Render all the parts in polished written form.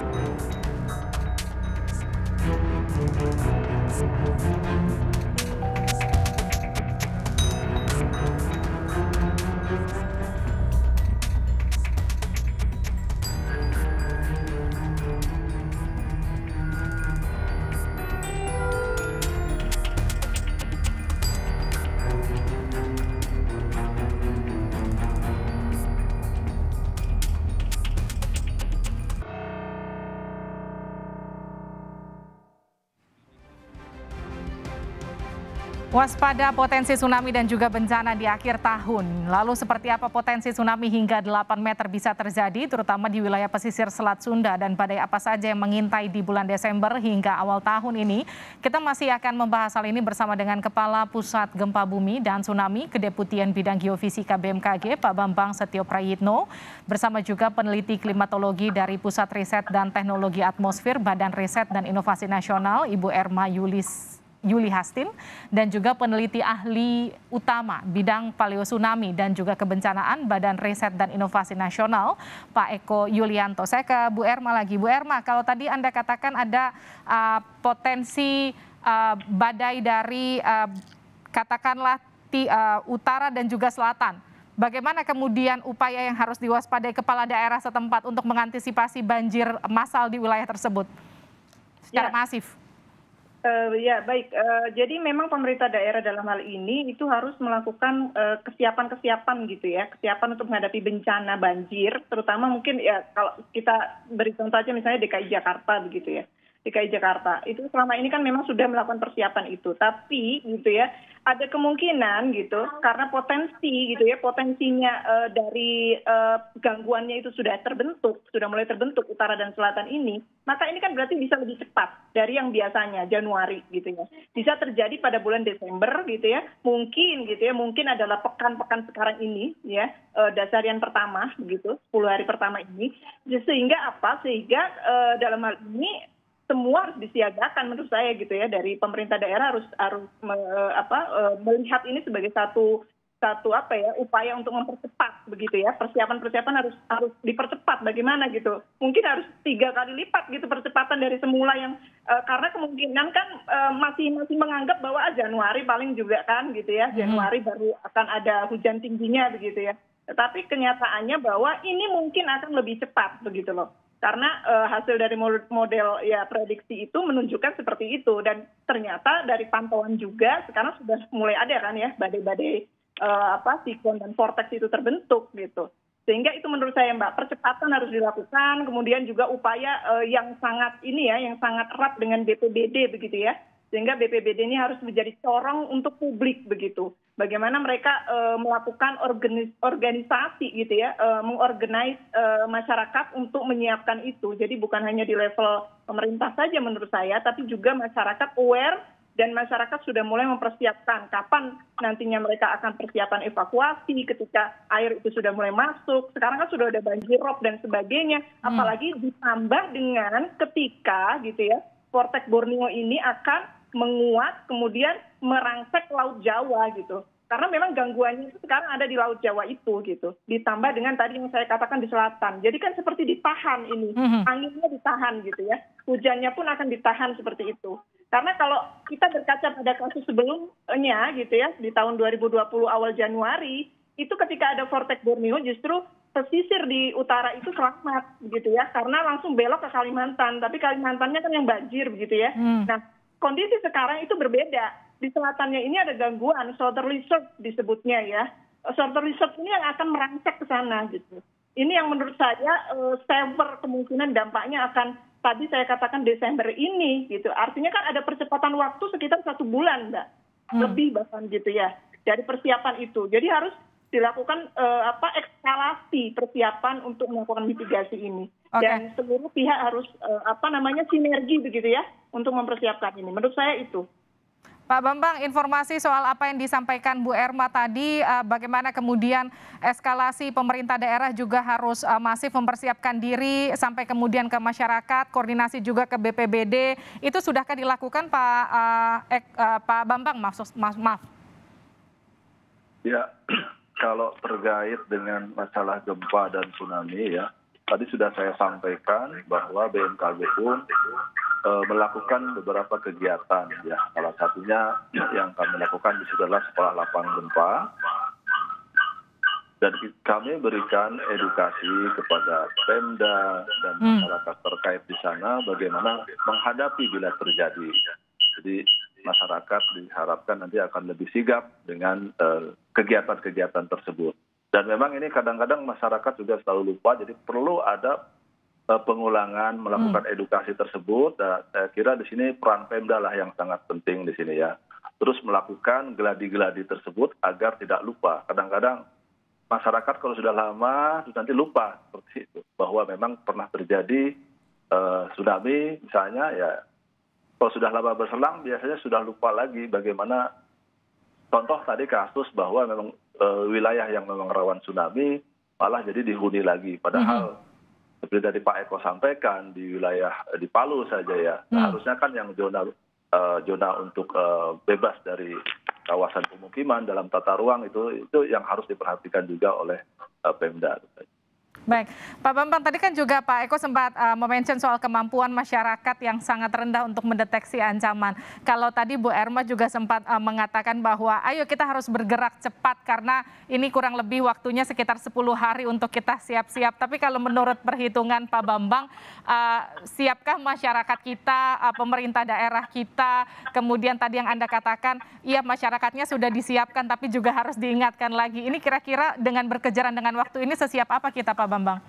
Waspada potensi tsunami dan juga bencana di akhir tahun. Lalu seperti apa potensi tsunami hingga 8 meter bisa terjadi, terutama di wilayah pesisir Selat Sunda, dan badai apa saja yang mengintai di bulan Desember hingga awal tahun ini? Kita masih akan membahas hal ini bersama dengan Kepala Pusat Gempa Bumi dan Tsunami Kedeputian Bidang Geofisika BMKG, Pak Bambang Setio Prayitno, bersama juga peneliti klimatologi dari Pusat Riset dan Teknologi Atmosfer Badan Riset dan Inovasi Nasional, Ibu Erma Yuli Hastin, dan juga peneliti ahli utama bidang paleotsunami dan juga kebencanaan Badan Riset dan Inovasi Nasional, Pak Eko Yulianto. Saya ke Bu Erma lagi. Bu Erma, kalau tadi Anda katakan ada potensi badai dari katakanlah utara dan juga selatan. Bagaimana kemudian upaya yang harus diwaspadai kepala daerah setempat untuk mengantisipasi banjir massal di wilayah tersebut secara masif? Ya baik, jadi memang pemerintah daerah dalam hal ini itu harus melakukan kesiapan-kesiapan gitu ya, kesiapan untuk menghadapi bencana banjir, terutama mungkin ya kalau kita beri contoh aja misalnya DKI Jakarta begitu ya. DKI Jakarta itu selama ini kan memang sudah melakukan persiapan itu, tapi gitu ya ada kemungkinan gitu karena potensi gitu ya, potensinya dari gangguannya itu sudah mulai terbentuk utara dan selatan ini, maka ini kan berarti bisa lebih cepat dari yang biasanya Januari gitu ya, bisa terjadi pada bulan Desember gitu ya, mungkin adalah pekan-pekan sekarang ini ya, dasarian pertama begitu, 10 hari pertama ini, sehingga dalam hal ini semua harus disiagakan menurut saya gitu ya, dari pemerintah daerah harus melihat ini sebagai satu upaya untuk mempercepat begitu ya, persiapan harus dipercepat bagaimana gitu, mungkin harus 3 kali lipat gitu percepatan dari semula yang karena kemungkinan kan masih menganggap bahwa Januari paling juga kan gitu ya, Januari baru akan ada hujan tingginya begitu ya, tetapi kenyataannya bahwa ini mungkin akan lebih cepat begitu loh. Karena hasil dari model ya prediksi itu menunjukkan seperti itu, dan ternyata dari pantauan juga sekarang sudah mulai ada kan ya badai-badai siklon dan vortex itu terbentuk gitu. Sehingga itu menurut saya Mbak, percepatan harus dilakukan, kemudian juga upaya yang sangat erat dengan BPBD begitu ya. Sehingga BPBD ini harus menjadi corong untuk publik begitu. Bagaimana mereka melakukan organisasi gitu ya, mengorganize masyarakat untuk menyiapkan itu. Jadi bukan hanya di level pemerintah saja menurut saya, tapi juga masyarakat aware dan masyarakat sudah mulai mempersiapkan kapan nantinya mereka akan persiapan evakuasi ketika air itu sudah mulai masuk. Sekarang kan sudah ada banjir rob dan sebagainya, apalagi ditambah dengan ketika gitu ya, vortex Borneo ini akan menguat kemudian merangsek Laut Jawa gitu. Karena memang gangguannya itu sekarang ada di Laut Jawa itu gitu. Ditambah dengan tadi yang saya katakan di selatan. Jadi kan seperti ditahan ini. Anginnya ditahan gitu ya. Hujannya pun akan ditahan seperti itu. Karena kalau kita berkaca pada kasus sebelumnya gitu ya, di tahun 2020 awal Januari, itu ketika ada vortex Borneo justru pesisir di utara itu selamat gitu ya. Karena langsung belok ke Kalimantan. Tapi Kalimantannya kan yang banjir begitu ya. Nah, kondisi sekarang itu berbeda. Di selatannya ini ada gangguan, southerly surge disebutnya ya. Southerly surge ini yang akan merangsek ke sana gitu. Ini yang menurut saya severe kemungkinan dampaknya akan, tadi saya katakan Desember ini gitu. Artinya kan ada percepatan waktu sekitar 1 bulan Mbak. Lebih bahkan gitu ya. Dari persiapan itu. Jadi harus dilakukan eskalasi persiapan untuk melakukan mitigasi ini. Dan seluruh pihak harus sinergi begitu ya untuk mempersiapkan ini. Menurut saya itu. Pak Bambang, informasi soal apa yang disampaikan Bu Erma tadi, bagaimana kemudian eskalasi pemerintah daerah juga harus masif mempersiapkan diri sampai kemudian ke masyarakat, koordinasi juga ke BPBD, itu sudahkah dilakukan Pak Bambang? Maaf. Ya, kalau terkait dengan masalah gempa dan tsunami ya, tadi sudah saya sampaikan bahwa BMKG pun melakukan beberapa kegiatan, ya. Salah satunya yang kami lakukan di situ adalah sekolah lapangan gempa, dan kami berikan edukasi kepada Pemda dan masyarakat terkait di sana bagaimana menghadapi bila terjadi. Jadi masyarakat diharapkan nanti akan lebih sigap dengan kegiatan-kegiatan tersebut. Dan memang ini kadang-kadang masyarakat juga selalu lupa, jadi perlu ada pengulangan melakukan edukasi tersebut. Dan saya kira di sini peran Pemda lah yang sangat penting di sini, ya. Terus melakukan geladi-geladi tersebut agar tidak lupa. Kadang-kadang masyarakat kalau sudah lama nanti lupa seperti itu, bahwa memang pernah terjadi tsunami misalnya, ya. Kalau sudah lama berselang biasanya sudah lupa lagi bagaimana, contoh tadi kasus bahwa memang wilayah yang memang rawan tsunami malah jadi dihuni lagi. Padahal seperti tadi Pak Eko sampaikan di wilayah di Palu saja, ya. Nah, harusnya kan yang zona untuk bebas dari kawasan pemukiman dalam tata ruang itu yang harus diperhatikan juga oleh Pemda. Baik, Pak Bambang, tadi kan juga Pak Eko sempat mention soal kemampuan masyarakat yang sangat rendah untuk mendeteksi ancaman. Kalau tadi Bu Erma juga sempat mengatakan bahwa ayo kita harus bergerak cepat karena ini kurang lebih waktunya sekitar 10 hari untuk kita siap-siap. Tapi kalau menurut perhitungan Pak Bambang, siapkah masyarakat kita, pemerintah daerah kita, kemudian tadi yang Anda katakan, iya masyarakatnya sudah disiapkan tapi juga harus diingatkan lagi. Ini kira-kira dengan berkejaran dengan waktu ini sesiap apa kita, Pak Bambang?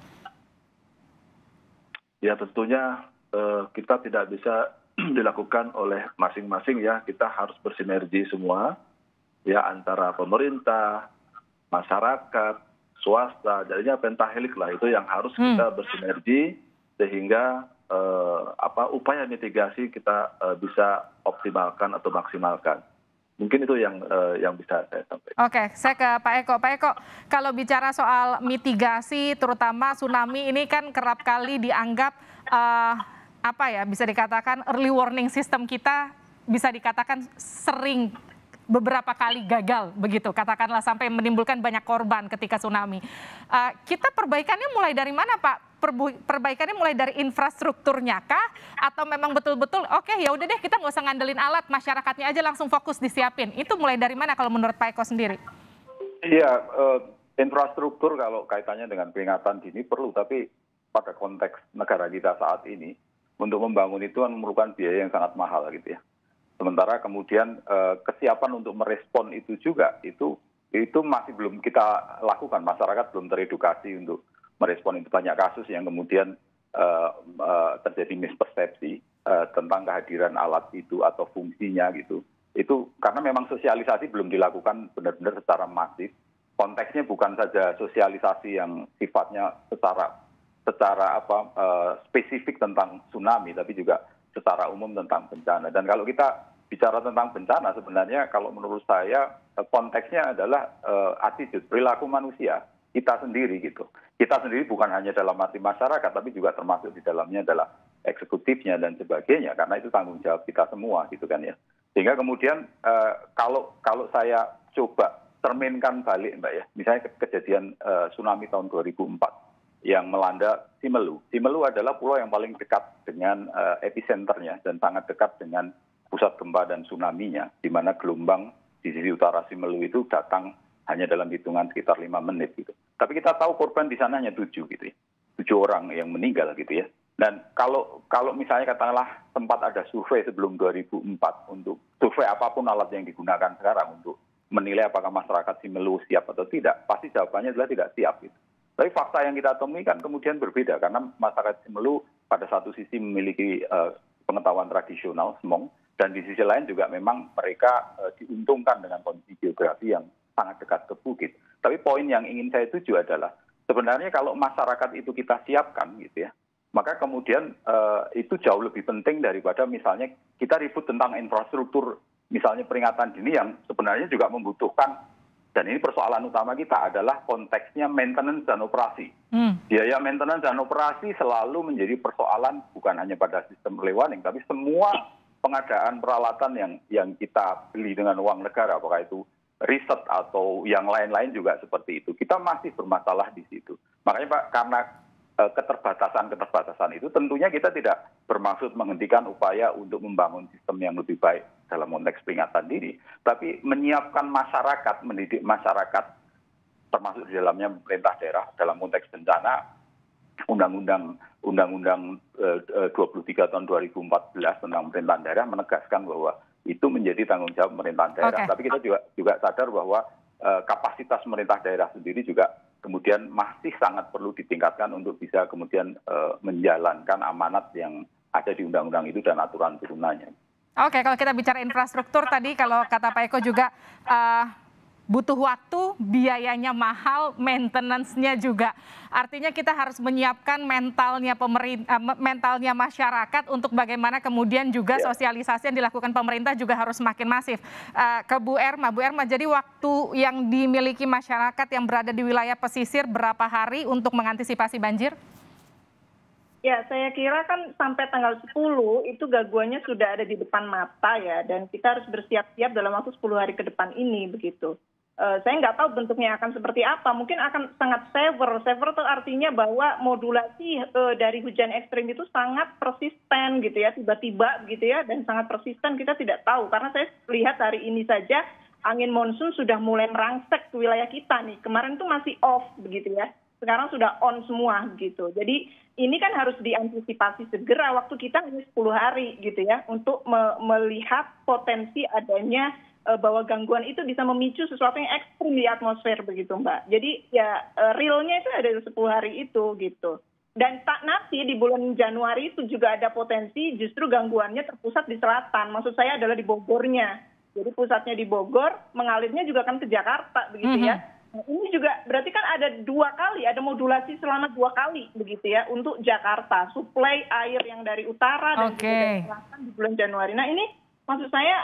Ya tentunya kita tidak bisa dilakukan oleh masing-masing, ya. Kita harus bersinergi semua, ya, antara pemerintah, masyarakat, swasta. Jadinya pentahelik lah itu yang harus kita bersinergi sehingga upaya mitigasi kita bisa optimalkan atau maksimalkan. Mungkin itu yang bisa saya sampaikan. Oke, saya ke Pak Eko. Pak Eko, kalau bicara soal mitigasi, terutama tsunami ini kan kerap kali dianggap bisa dikatakan early warning system kita bisa dikatakan sering beberapa kali gagal, begitu katakanlah sampai menimbulkan banyak korban ketika tsunami. Kita perbaikannya mulai dari mana, Pak? Perbaikannya mulai dari infrastrukturnya kah? Atau memang betul-betul oke, ya udah deh kita nggak usah ngandelin alat, masyarakatnya aja langsung fokus disiapin. Itu mulai dari mana kalau menurut Pak Eko sendiri? Iya, infrastruktur kalau kaitannya dengan peringatan dini perlu, tapi pada konteks negara kita saat ini untuk membangun itu memerlukan biaya yang sangat mahal gitu, ya. Sementara kemudian kesiapan untuk merespon itu juga itu masih belum kita lakukan. Masyarakat belum teredukasi untuk merespon itu. Banyak kasus yang kemudian terjadi mispersepsi tentang kehadiran alat itu atau fungsinya gitu. Itu karena memang sosialisasi belum dilakukan benar-benar secara masif. Konteksnya bukan saja sosialisasi yang sifatnya secara spesifik tentang tsunami, tapi juga secara umum tentang bencana. Dan kalau kita bicara tentang bencana, sebenarnya kalau menurut saya konteksnya adalah attitude, perilaku manusia, kita sendiri gitu. Kita sendiri bukan hanya dalam arti masyarakat, tapi juga termasuk di dalamnya adalah eksekutifnya dan sebagainya, karena itu tanggung jawab kita semua gitu kan, ya. Sehingga kemudian kalau saya coba cerminkan balik, Mbak, ya, misalnya kejadian tsunami tahun 2004 yang melanda Simelu. Simelu adalah pulau yang paling dekat dengan epicenternya dan sangat dekat dengan pusat gempa dan tsunami-nya, di mana gelombang di sisi utara Simelu itu datang hanya dalam hitungan sekitar 5 menit gitu. Tapi kita tahu korban di sana hanya 7 gitu, ya. 7 orang yang meninggal gitu, ya. Dan kalau misalnya katakanlah sempat ada survei sebelum 2004 untuk survei apapun alat yang digunakan sekarang untuk menilai apakah masyarakat Simelu siap atau tidak, pasti jawabannya adalah tidak siap gitu. Tapi fakta yang kita temui kan kemudian berbeda, karena masyarakat Simelu pada satu sisi memiliki pengetahuan tradisional, SMONG, dan di sisi lain juga memang mereka diuntungkan dengan kondisi geografi yang sangat dekat ke bukit. Tapi poin yang ingin saya tuju adalah sebenarnya kalau masyarakat itu kita siapkan gitu, ya, maka kemudian itu jauh lebih penting daripada misalnya kita ribut tentang infrastruktur, misalnya peringatan dini yang sebenarnya juga membutuhkan, dan ini persoalan utama kita adalah konteksnya maintenance dan operasi. Biaya maintenance dan operasi selalu menjadi persoalan bukan hanya pada sistem early warning, tapi semua pengadaan peralatan yang kita beli dengan uang negara, apakah itu riset atau yang lain-lain juga seperti itu. Kita masih bermasalah di situ. Makanya Pak, karena keterbatasan itu tentunya kita tidak bermaksud menghentikan upaya untuk membangun sistem yang lebih baik dalam konteks peringatan dini, tapi menyiapkan masyarakat, mendidik masyarakat, termasuk di dalamnya pemerintah daerah dalam konteks bencana. Undang-Undang 23 tahun 2014 tentang pemerintahan daerah menegaskan bahwa itu menjadi tanggung jawab pemerintahan daerah. Tapi kita juga sadar bahwa kapasitas pemerintah daerah sendiri juga kemudian masih sangat perlu ditingkatkan untuk bisa kemudian menjalankan amanat yang ada di undang-undang itu dan aturan turunannya. Oke, kalau kita bicara infrastruktur tadi, kalau kata Pak Eko juga butuh waktu, biayanya mahal, maintenance-nya juga. Artinya kita harus menyiapkan mentalnya masyarakat untuk bagaimana kemudian juga sosialisasi yang dilakukan pemerintah juga harus semakin masif. Ke Bu Erma, jadi waktu yang dimiliki masyarakat yang berada di wilayah pesisir berapa hari untuk mengantisipasi banjir? Ya, saya kira kan sampai tanggal 10 itu gangguannya sudah ada di depan mata ya, dan kita harus bersiap-siap dalam waktu 10 hari ke depan ini begitu. Saya nggak tahu bentuknya akan seperti apa, mungkin akan sangat severe. Severe itu artinya bahwa modulasi dari hujan ekstrim itu sangat persisten gitu ya, tiba-tiba gitu ya, dan sangat persisten kita tidak tahu. Karena saya lihat hari ini saja angin monsun sudah mulai merangsek ke wilayah kita nih. Kemarin tuh masih off begitu ya, sekarang sudah on semua gitu. Jadi ini kan harus diantisipasi segera, waktu kita hanya 10 hari gitu ya, untuk melihat potensi adanya bahwa gangguan itu bisa memicu sesuatu yang ekstrim di atmosfer begitu Mbak. Jadi ya realnya itu ada 10 hari itu gitu. Dan nanti di bulan Januari itu juga ada potensi justru gangguannya terpusat di selatan. Maksud saya adalah di Bogornya. Jadi pusatnya di Bogor, mengalirnya juga kan ke Jakarta begitu ya. Nah, ini juga berarti kan ada 2 kali, ada modulasi selama 2 kali begitu ya untuk Jakarta. Suplai air yang dari utara dan juga dari selatan di bulan Januari. Nah ini maksud saya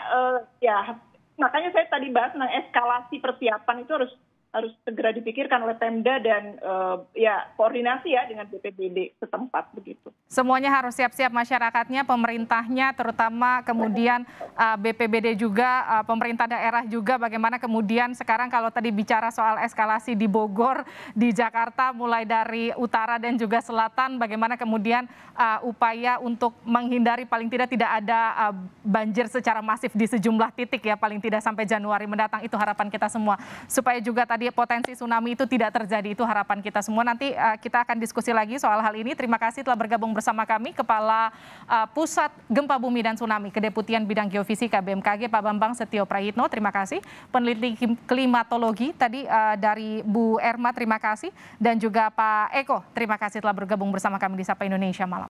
ya makanya saya tadi bahas tentang eskalasi persiapan itu harus segera dipikirkan oleh Pemda dan ya koordinasi ya dengan BPBD setempat begitu. Semuanya harus siap-siap masyarakatnya, pemerintahnya, terutama kemudian BPBD juga, pemerintah daerah juga. Bagaimana kemudian sekarang kalau tadi bicara soal eskalasi di Bogor, di Jakarta, mulai dari utara dan juga selatan, bagaimana kemudian upaya untuk menghindari paling tidak ada banjir secara masif di sejumlah titik ya, paling tidak sampai Januari mendatang. Itu harapan kita semua. Supaya juga tadi potensi tsunami itu tidak terjadi, itu harapan kita semua. Nanti kita akan diskusi lagi soal hal ini. Terima kasih telah bergabung bersama kami Kepala Pusat Gempa Bumi dan Tsunami Kedeputian Bidang Geofisika BMKG Pak Bambang Setio Prayitno, terima kasih. Peneliti klimatologi tadi dari Bu Erma, terima kasih. Dan juga Pak Eko, terima kasih telah bergabung bersama kami di Sapa Indonesia Malam.